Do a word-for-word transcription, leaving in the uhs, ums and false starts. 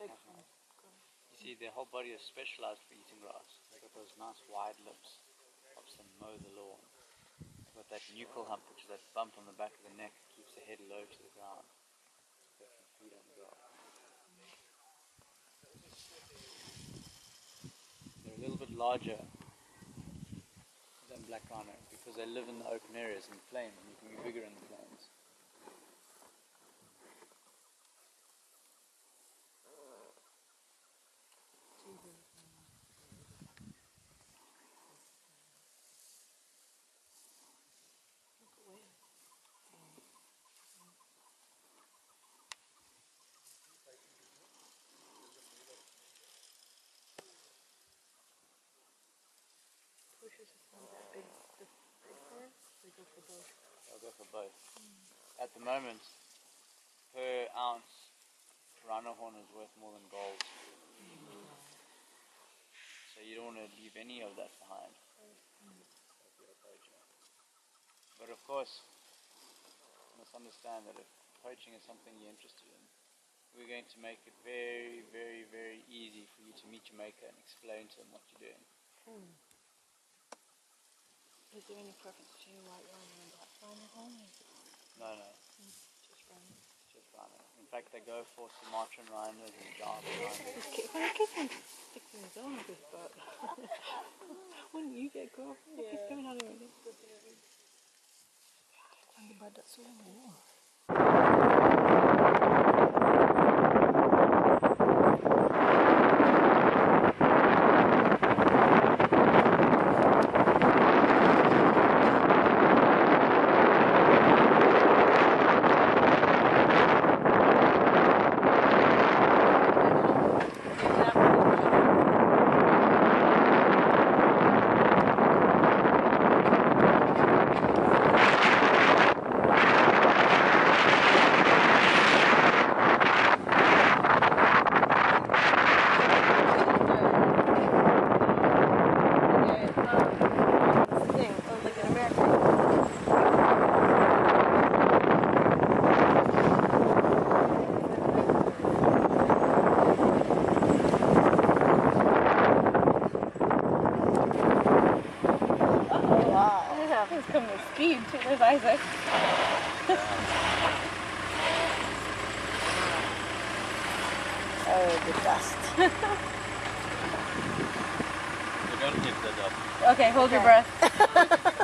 You see, their whole body is specialized for eating grass. They've got those nice wide lips. Helps them mow the lawn. They've got that nuchal hump, which is that bump on the back of the neck, keeps the head low to the ground. They can feed on the grass. They're a little bit larger than black rhino because they live in the open areas in the plains, and you can be bigger in the plains. I'll go for both. Mm. At the moment, per ounce, rhino horn is worth more than gold. Mm. So you don't want to leave any of that behind. Mm. But of course, you must understand that if poaching is something you're interested in, we're going to make it very, very, very easy for you to meet your maker and explain to him what you're doing. Mm. Is there any preference between white rhino and black rhino horn? No, no. Mm. Just rhino. Just rhino. In fact, they go for Sumatran rhinos and Java rhinos. When a kid's like six years old with this boat, wouldn't you get caught? Yeah. He's coming out of it. I'm the bird that's all in the water. He's coming with speed too. There's Isaac. Oh, the dust. We don't hit that up. Okay, hold your breath.